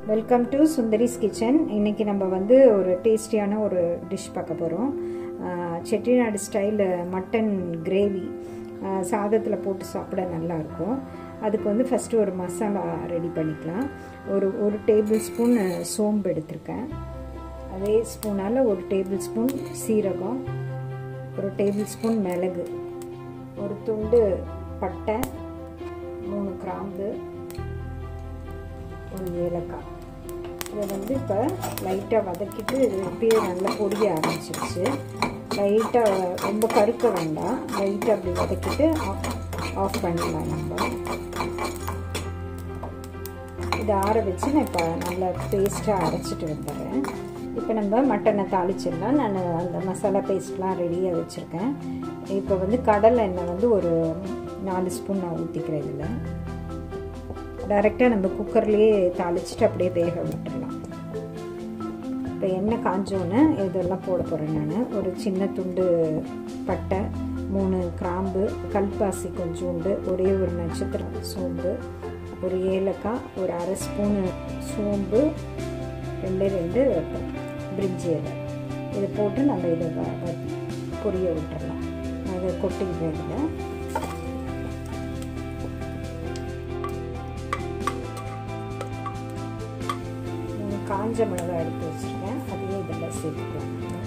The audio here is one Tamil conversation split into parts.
Welcome to Sundari's kitchen. இன்றைக்கி நம்ம வந்து ஒரு டேஸ்டியான ஒரு டிஷ் பார்க்க போகிறோம். செட்டிநாடு ஸ்டைல் மட்டன் கிரேவி சாதத்தில் போட்டு சாப்பிட நல்லாயிருக்கும். அதுக்கு வந்து ஃபஸ்ட்டு ஒரு மசாலா ரெடி பண்ணிக்கலாம். ஒரு டேபிள் ஸ்பூன் சோம்பு எடுத்திருக்கேன். அதே ஸ்பூனால் ஒரு டேபிள் ஸ்பூன் சீரகம், ஒரு டேபிள் ஸ்பூன் மிளகு, ஒரு துண்டு பட்டை, 3 கிராம்பு, ஒரு ஏலக்காய். இதை வந்து இப்போ லைட்டாக வதக்கிட்டு இப்பயே நல்லா பொடிய ஆரம்பிச்சிருச்சு. லைட்டாக ரொம்ப கருக்க வேண்டாம், லைட்டாக அப்படி வதக்கிட்டு ஆஃப் பண்ணிடலாம். நம்ம இதை ஆற வச்சு நான் இப்போ நல்லா பேஸ்ட்டாக அரைச்சிட்டு வந்துடுறேன். இப்போ நம்ம மட்டனை தாளிச்சிடலாம். நான் அந்த மசாலா பேஸ்ட்லாம் ரெடியாக வச்சுருக்கேன். இப்போ வந்து கடலை எண்ணெய் வந்து ஒரு 4 ஸ்பூன் நான் ஊற்றிக்கிறேன். இதில் டைரெக்டாக நம்ம குக்கர்லேயே தாளிச்சிட்டு அப்படியே வேக விட்டுடலாம். இப்போ எண்ணெய் காஞ்சோன்னு இதெல்லாம் போட போகிறேன். நான் ஒரு சின்ன துண்டு பட்டை, 3 கிராம்பு, கல்பாசி கொஞ்சோண்டு, ஒரே ஒரு நட்சத்திரம் சோம்பு, ஒரு ஏலக்காய், ஒரு அரை ஸ்பூனு சோம்பு, 2 பிரிஞ்சி இலை. இதை போட்டு நம்ம இதை பொரிய விட்டுடலாம். அதை கொட்டிக்கிறேன். இதில் காஞ்ச மிளகாய் எடுத்து வச்சுருக்கேன், அதையே இதில் சேர்த்துக்கலாம்.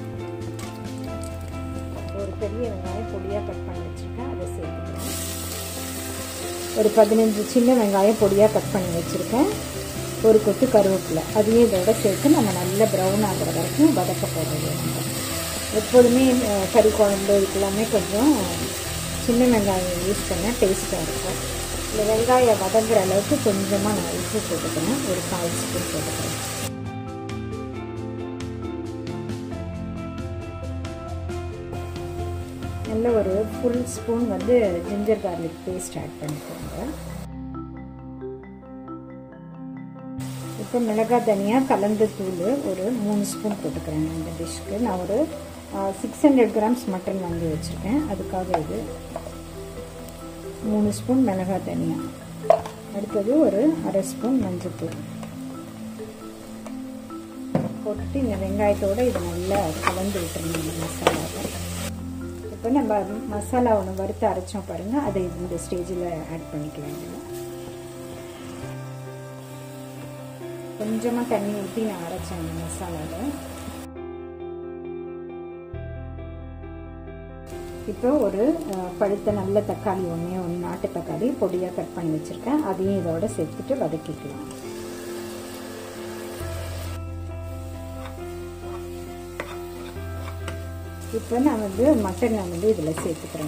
ஒரு பெரிய வெங்காயம் பொடியாக கட் பண்ணி வச்சுருக்கேன், அதை சேர்த்துக்கலாம். ஒரு 15 சின்ன வெங்காயம் பொடியாக கட் பண்ணி வச்சுருக்கேன், ஒரு கொத்து கருவேப்பிலை, அதையும் இதோட சேர்த்து நம்ம நல்ல ப்ரௌன் ஆகிற வரைக்கும் வதக்க போடுறது. நம்ம எப்போதுமே கறி குழம்பு இதுக்கெல்லாமே கொஞ்சம் சின்ன வெங்காயம் யூஸ் பண்ணால் டேஸ்ட்டாக இருக்கும். இந்த வெங்காயம் வதங்குற அளவுக்கு கொஞ்சமாக நான் உப்பு போட்டுக்கிறேன், ஒரு 1/4 ஸ்பூன் போட்டுக்கிறேன். நல்ல ஒரு ஃபுல் ஸ்பூன் வந்து ஜிஞ்சர் கார்லிக் பேஸ்ட் ஆட் பண்ணிக்கோங்க. இப்போ மிளகாய் தனியாக கலந்து தூள் ஒரு 3 ஸ்பூன் போட்டுக்கிறேன். இந்த டிஷ்க்கு நான் ஒரு 600 கிராம்ஸ் மட்டன் வாங்கி வச்சுருக்கேன். அதுக்காக இது 3 ஸ்பூன் மிளகாய் தனியாக. அடுத்தது ஒரு அரை ஸ்பூன் மஞ்சள்தூள் போட்டுட்டு இந்த வெங்காயத்தோடு இதை நல்லா கலந்து விட்டுருங்க. இந்த மசாலாவை இப்போ நம்ம மசாலா ஒன்று வறுத்து அரைச்சோம் பாருங்கள், அதை இந்த ஸ்டேஜில் ஆட் பண்ணிக்கலாம். கொஞ்சமாக தண்ணி ஊற்றி நான் அரைச்சேன் இந்த மசாலாவை. இப்போ ஒரு பழுத்த நல்ல தக்காளி ஒன்று நாட்டு தக்காளி பொடியாக கட் பண்ணி வச்சுருக்கேன், அதையும் இதோட சேர்த்துட்டு வதக்கிக்கலாம். இப்போ நான் வந்து மட்டனை வந்து இதில் சேர்த்துக்கிறேன்.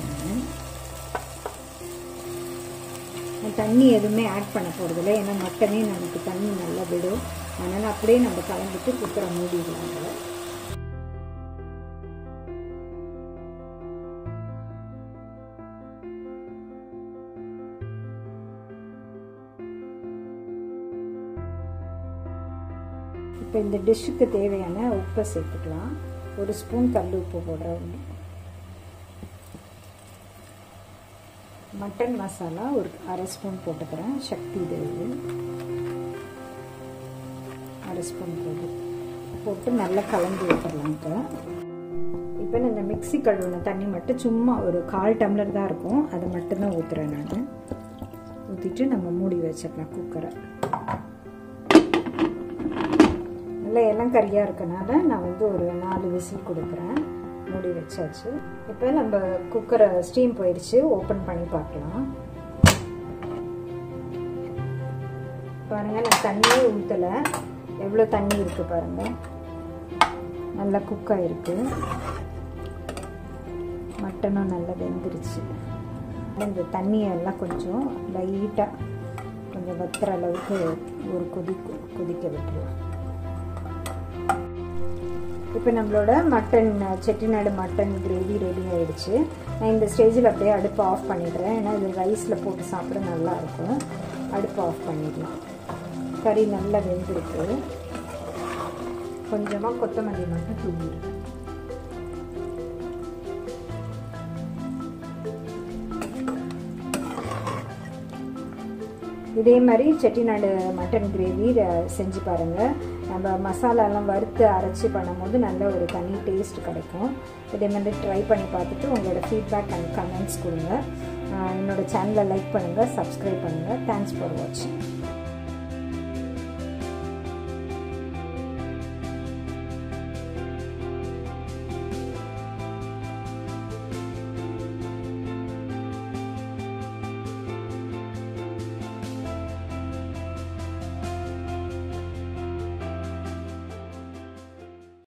நான் தண்ணி எதுவுமே ஆட் பண்ண போகிறதில்ல, ஏன்னா மட்டனே நமக்கு தண்ணி நல்லா விடும். அதனால் அப்படியே நம்ம கலந்துட்டு குக்கரை மூடிடலாம். இப்போ இந்த டிஷ்ஷுக்கு தேவையான உப்பை சேர்த்துக்கலாம். ஒரு ஸ்பூன் கல் உப்பு போடுறேன். மட்டன் மசாலா ஒரு அரை ஸ்பூன் போட்டுக்கிறேன். சக்தி இது அரை ஸ்பூன் போட்டு நல்லா கலந்து விட்டுடலாம். இப்போ இந்த மிக்ஸி கழுவுன தண்ணி மட்டும் சும்மா ஒரு 1/4 டம்ளர் தான் இருக்கும், அதை மட்டும்தான் ஊற்றுறேன். நான் ஊற்றிட்டு நம்ம மூடி வச்சிடலாம் குக்கரை. எல்லாம் கறியாக இருக்கனால நான் வந்து ஒரு 4 விசில் கொடுக்குறேன். மூடி வச்சாச்சு. இப்போ நம்ம குக்கரை ஸ்டீம் போயிடுச்சு, ஓப்பன் பண்ணி பார்க்கலாம். பாருங்கள், நான் தண்ணியே ஊற்றலை, எவ்வளோ தண்ணி இருக்குது பாருங்கள். நல்லா குக்காக இருக்குது. மட்டனும் நல்லா வெந்துருச்சு. இந்த தண்ணியெல்லாம் கொஞ்சம் லைட்டாக கொஞ்சம் வத்துற அளவுக்கு ஒரு கொதிக்க விட்டுருவோம். இப்போ நம்மளோட mutton Chettinad mutton gravy ready ஆகிடுச்சு. நான் இந்த ஸ்டேஜில் அப்படியே அடுப்பை ஆஃப் பண்ணிடுறேன், ஏன்னா இது ரைஸில் போட்டு சாப்பிட நல்லாயிருக்கும். அடுப்பை ஆஃப் பண்ணிடலாம். கறி நல்லா வெந்திருக்கு. கொஞ்சமாக கொத்தமல்லி மட்டும் தூவிடுறேன். இதே மாதிரி செட்டிநாடு மட்டன் கிரேவி செஞ்சு பாருங்கள். நம்ம மசாலாலாம் வறுத்து அரைச்சி பண்ணும்போது நல்ல ஒரு தனி டேஸ்ட் கிடைக்கும். இதே மாதிரி ட்ரை பண்ணி பார்த்துட்டு உங்களோட ஃபீட்பேக் அண்ட் கமெண்ட்ஸ் கொடுங்க. என்னோடய சேனலை லைக் பண்ணுங்கள், சப்ஸ்கிரைப் பண்ணுங்கள். தேங்க்ஸ் ஃபார் வாட்சிங்.